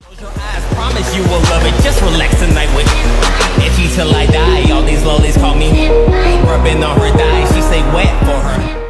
Close your eyes, promise you will love it. Just relax tonight with itchy till I die. All these lollies call me rubbing on her thigh. She say wet for her.